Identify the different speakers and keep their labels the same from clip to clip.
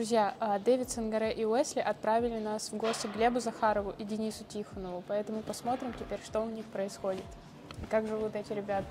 Speaker 1: Друзья, Дэвид Сангаре и Уэсли отправили нас в гости к Глебу Захарову и Денису Тихонову, поэтому посмотрим теперь, что у них происходит и как живут эти ребята.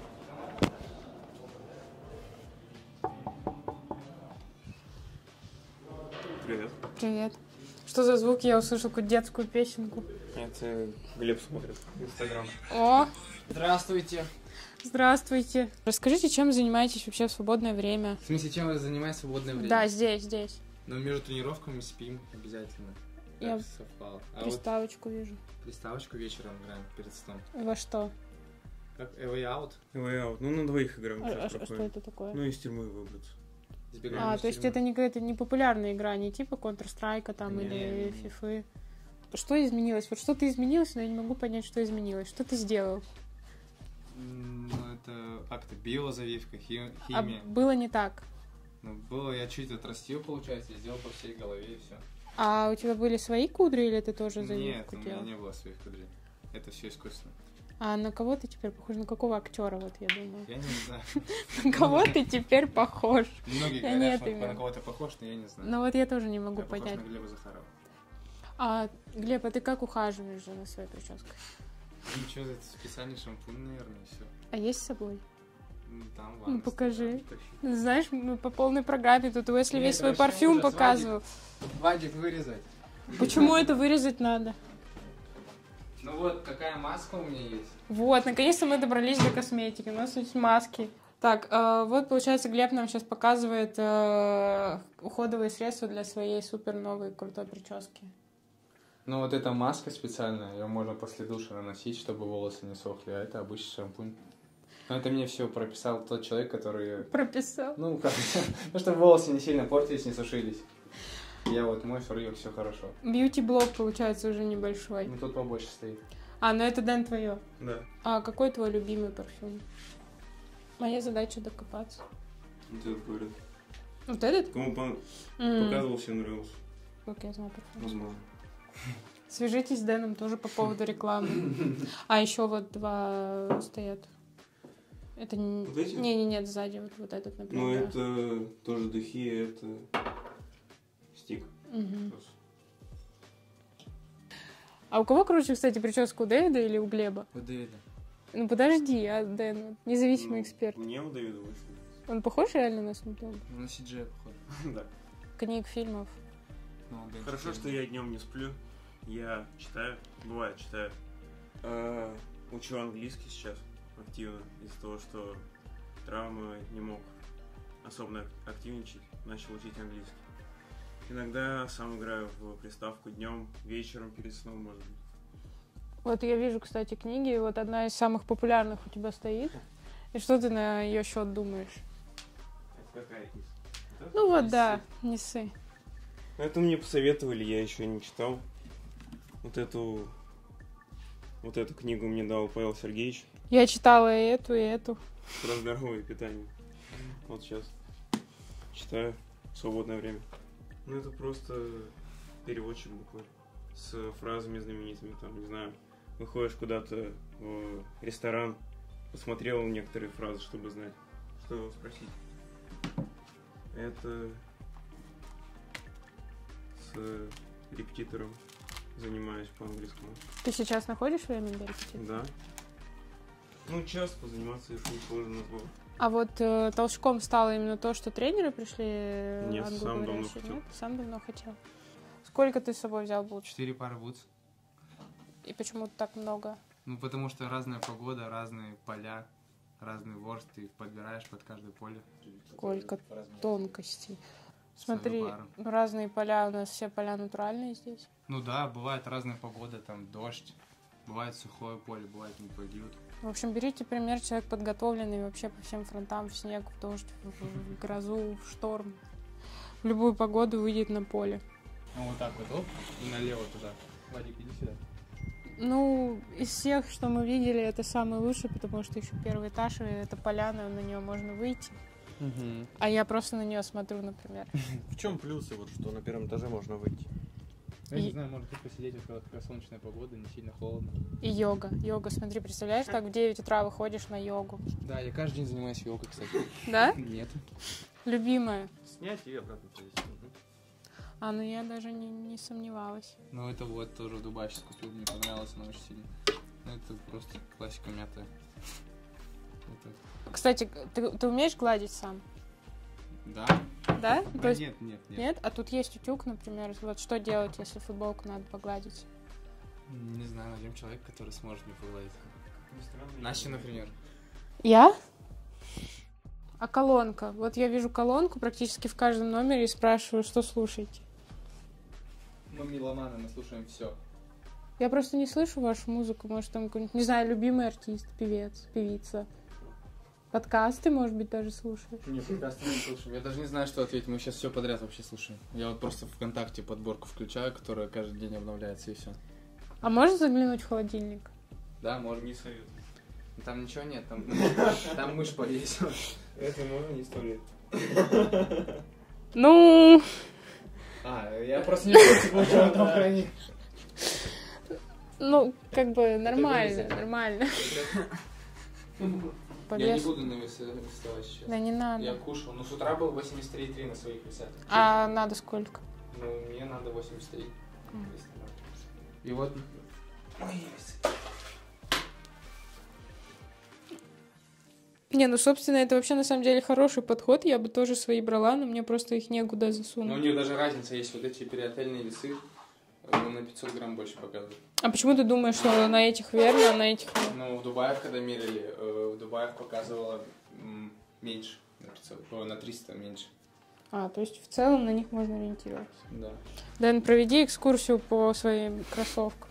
Speaker 2: Привет.
Speaker 1: Привет. Что за звук? Я услышал какую-то детскую песенку.
Speaker 2: Это Глеб смотрит Инстаграм.
Speaker 1: О!
Speaker 3: Здравствуйте.
Speaker 1: Здравствуйте. Расскажите, чем занимаетесь вообще в свободное время?
Speaker 3: В смысле, чем вы занимаетесь в свободное время?
Speaker 1: Да, здесь.
Speaker 3: Ну, между тренировками спим обязательно.
Speaker 1: Я
Speaker 3: Так совпало. А
Speaker 1: приставочку вижу.
Speaker 3: вот приставочку вечером играем перед сном.
Speaker 1: Во что?
Speaker 3: Как Away Out?
Speaker 2: Way Out. Ну, на двоих играем.
Speaker 1: Что это такое?
Speaker 2: Ну, из тюрьмы выбраться.
Speaker 3: Избегаем из
Speaker 1: То есть
Speaker 3: тюрьмы.
Speaker 1: это не какая-то не популярная игра, не типа Counter-Strike там
Speaker 3: Не,
Speaker 1: или
Speaker 3: не.
Speaker 1: FIFA. Что изменилось? Вот что-то изменилось, но я не могу понять, что изменилось. Что ты сделал?
Speaker 3: Ну, это как-то биозавивка, химия.
Speaker 1: А было не так.
Speaker 3: Ну, было, я чуть отрастил, получается, и сделал по всей голове, и все.
Speaker 1: А у тебя были свои кудры или ты тоже
Speaker 3: Нет,
Speaker 1: завивку
Speaker 3: у меня
Speaker 1: делал?
Speaker 3: не было своих кудрей. Это все искусственно.
Speaker 1: А на кого ты теперь похож? На какого актера, вот я думаю?
Speaker 3: Я не знаю.
Speaker 1: На кого ты теперь похож?
Speaker 3: Многие
Speaker 1: Я не
Speaker 3: говорят,
Speaker 1: это
Speaker 3: что на
Speaker 1: имела.
Speaker 3: кого-то похож, но я не знаю.
Speaker 1: Ну вот я тоже не могу
Speaker 3: Я похож
Speaker 1: понять.
Speaker 3: на Глеба Захарова.
Speaker 1: Глеб, а ты как ухаживаешь же за своей прической?
Speaker 3: Ничего, это специальный шампунь, наверное, и все.
Speaker 1: А есть с собой?
Speaker 3: Там
Speaker 1: Ну,
Speaker 3: ладно.
Speaker 1: покажи.
Speaker 3: Тащи.
Speaker 1: Знаешь, мы по полной программе тут Уэсли
Speaker 3: Нет,
Speaker 1: весь свой
Speaker 3: вообще
Speaker 1: парфюм
Speaker 3: ужас,
Speaker 1: показывал.
Speaker 3: Вадик, вырезать.
Speaker 1: Почему это вырезать надо?
Speaker 3: Ну вот, какая маска у меня есть.
Speaker 1: Вот, наконец-то мы добрались до косметики. У нас есть маски. Так, вот, получается, Глеб нам сейчас показывает уходовые средства для своей супер новой крутой прически.
Speaker 3: Ну вот эта маска специальная, ее можно после душа наносить, чтобы волосы не сохли, а это обычный шампунь. Но это мне все прописал тот человек, который...
Speaker 1: Прописал.
Speaker 3: Ну, как... Ну, чтобы волосы не сильно портились, не сушились. Я вот мой фрыек, все хорошо.
Speaker 1: Бьюти-блог, получается, уже небольшой.
Speaker 3: Ну, тут побольше стоит.
Speaker 1: Ну это, Дэн, твое.
Speaker 2: Да.
Speaker 1: А какой твой любимый парфюм? Моя задача докопаться.
Speaker 2: Вот этот говорят.
Speaker 1: Вот этот?
Speaker 2: Кому показывал, всем нравился.
Speaker 1: Как я знаю парфюм.
Speaker 2: Возможно.
Speaker 1: Свяжитесь с Дэном тоже по поводу рекламы. А еще вот два стоят. Это не...
Speaker 2: Вот эти?
Speaker 1: Не, сзади вот этот, например.
Speaker 2: Ну,
Speaker 1: да.
Speaker 2: это тоже духи, это стик.
Speaker 1: Мгм.
Speaker 2: Просто.
Speaker 1: А у кого круче, кстати, прическа, у Дэвида или у Глеба?
Speaker 3: У Дэвида.
Speaker 1: Ну подожди, Дэн, независимый эксперт.
Speaker 2: Мне у Давида больше.
Speaker 1: Он похож реально на Snoop Dogg?
Speaker 3: На CJ, походу.
Speaker 2: Да.
Speaker 1: Книг, фильмов.
Speaker 3: Ну, Дэн
Speaker 2: Хорошо,
Speaker 3: CJ.
Speaker 2: что я днем не сплю. Я читаю, бывает читаю. Учу английский сейчас активно из-за того, что травма не мог особо активничать, начал учить английский. Иногда сам играю в приставку днем, вечером перед сном, может быть.
Speaker 1: Вот я вижу, кстати, книги, и вот одна из самых популярных у тебя стоит. И что ты на ее счет думаешь?
Speaker 2: Это какая из?
Speaker 1: Ну вот,
Speaker 3: Не
Speaker 1: да, не ссы.
Speaker 2: Это мне посоветовали, я еще не читал. Вот эту книгу мне дал Павел Сергеевич
Speaker 1: Я читала и эту.
Speaker 2: про здоровое питание. Вот сейчас читаю в свободное время. Ну это просто переводчик буквально с фразами знаменитыми, там, не знаю, выходишь куда-то в ресторан, посмотрел некоторые фразы, чтобы знать, что спросить. Это с репетитором занимаюсь по английскому.
Speaker 1: Ты сейчас находишь время для репетиции?
Speaker 2: Да. Ну, час позаниматься, если сложно назвал.
Speaker 1: А вот толчком стало именно то, что тренеры пришли
Speaker 2: Нет, сам давно
Speaker 1: англоговорящие,
Speaker 2: хотел.
Speaker 1: нет? Сам давно хотел. Сколько ты с собой взял бутс?
Speaker 3: 4 пары бутс.
Speaker 1: И почему так много?
Speaker 3: Ну, потому что разная погода, разные поля, разный ворст, ты подбираешь под каждое поле.
Speaker 1: Сколько тонкостей. Смотри,
Speaker 3: Целую пару.
Speaker 1: разные поля, у нас все поля натуральные здесь.
Speaker 3: Ну да, бывает разная погода, там дождь, бывает сухое поле, бывает не пойдет.
Speaker 1: В общем, берите пример, человек подготовленный вообще по всем фронтам, в снег, в дождь, в грозу, в шторм. В любую погоду выйдет на поле.
Speaker 3: Ну вот так вот, оп, и налево туда. Вадик, иди сюда.
Speaker 1: Ну, из всех, что мы видели, это самый лучший, потому что еще первый этаж, и это поляна, на нее можно выйти. А я просто на нее смотрю, например.
Speaker 4: В чем плюсы, вот что на первом этаже можно выйти?
Speaker 3: Я не знаю, может тут посидеть, вот такая солнечная погода, не сильно холодно.
Speaker 1: И йога. Йога, смотри, представляешь, так в 9 утра выходишь на йогу.
Speaker 3: Да, я каждый день занимаюсь йогой, кстати.
Speaker 1: Да?
Speaker 3: Нет.
Speaker 1: Любимая.
Speaker 4: Снять и обратно повесить.
Speaker 1: А, ну я даже не сомневалась.
Speaker 3: Ну это вот тоже в Дубае сейчас купил, мне понравилось, она очень сильно. Ну это просто классика мятая. Это...
Speaker 1: Кстати, ты умеешь гладить сам?
Speaker 3: Да?
Speaker 1: Да?
Speaker 3: А,
Speaker 1: То есть...
Speaker 3: нет.
Speaker 1: Нет? А тут есть утюг, например. Вот что делать, если футболку надо погладить?
Speaker 3: Не знаю, найдем человека, который сможет мне погладить. Настя, например.
Speaker 1: Я? А колонка? Вот я вижу колонку практически в каждом номере и спрашиваю, что слушаете.
Speaker 3: Мы меломаны, мы слушаем все.
Speaker 1: Я просто не слышу вашу музыку. Может, там какой-нибудь, не знаю, любимый артист, певец, певица. Подкасты, может быть, даже слушаешь.
Speaker 3: Не, подкасты не слушаем. Я даже не знаю, что ответить. Мы сейчас все подряд вообще слушаем. Я вот просто ВКонтакте подборку включаю, которая каждый день обновляется, и все.
Speaker 1: А можно заглянуть в холодильник?
Speaker 3: Да, можно.
Speaker 2: Не советую.
Speaker 3: Там ничего нет, там мышь повесила.
Speaker 2: Это можно не стоит.
Speaker 1: Ну...
Speaker 3: Я просто не знаю, что он там хранит.
Speaker 1: Ну, как бы нормально,
Speaker 3: вырезать.
Speaker 1: нормально. По
Speaker 3: Я не
Speaker 1: весу.
Speaker 3: буду вставать сейчас.
Speaker 1: Да не надо.
Speaker 3: Я кушал. Ну, с утра был 83,3 на своих весах.
Speaker 1: А надо сколько?
Speaker 3: Ну, мне надо 83. И вот... Мои весы.
Speaker 1: Не, ну, собственно, это вообще на самом деле хороший подход. Я бы тоже свои брала, но мне просто их некуда
Speaker 3: Ну, у
Speaker 1: засунуть.
Speaker 3: нее даже разница есть. Вот эти периотельные весы на 500 грамм больше показывают.
Speaker 1: А почему ты думаешь, что на этих верно, а на этих нет?
Speaker 3: Ну, в Дубае, когда мерили, в Дубае показывало меньше. На 300 меньше.
Speaker 1: А, то есть в целом на них можно ориентироваться.
Speaker 3: Да.
Speaker 1: Дэн, проведи экскурсию по своим кроссовкам.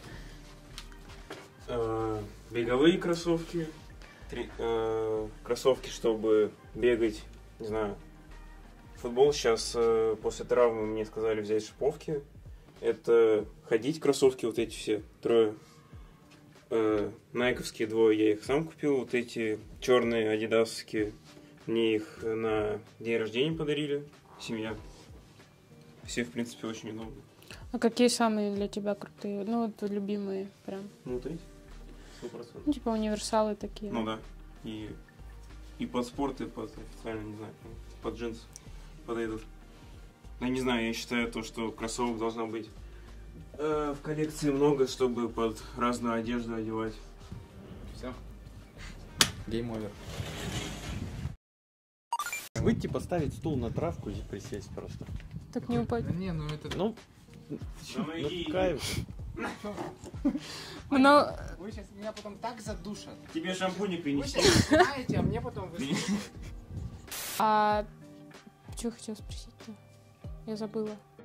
Speaker 2: Беговые кроссовки. Кроссовки, чтобы бегать, не знаю. Футбол сейчас после травмы мне сказали взять шиповки. Это ходить кроссовки, вот эти все, трое. Найковские двое, я их сам купил. Вот эти черные адидасовские, мне их на день рождения подарили. Семья. Все, в принципе, очень удобно.
Speaker 1: А какие самые для тебя крутые? Ну, вот любимые прям.
Speaker 2: Ну, вот эти. 100%.
Speaker 1: Ну, типа универсалы такие.
Speaker 2: Ну да. И под спорт, и под официально, не знаю, под джинсы подойдут. Ну, я не знаю, я считаю то, что кроссовок должно быть в коллекции много, чтобы под разную одежду одевать.
Speaker 3: Все. Гейм овер.
Speaker 4: Выйти, поставить стул на травку и присесть просто.
Speaker 1: Так не упасть.
Speaker 3: Да не, ну это...
Speaker 4: Ну, кайф.
Speaker 1: Но...
Speaker 3: Вы сейчас меня потом так задушат.
Speaker 2: Тебе шампуник
Speaker 3: Вы
Speaker 2: принести?
Speaker 3: сейчас знаете, а мне потом...
Speaker 1: А... Что хотела спросить-то? Я забыла.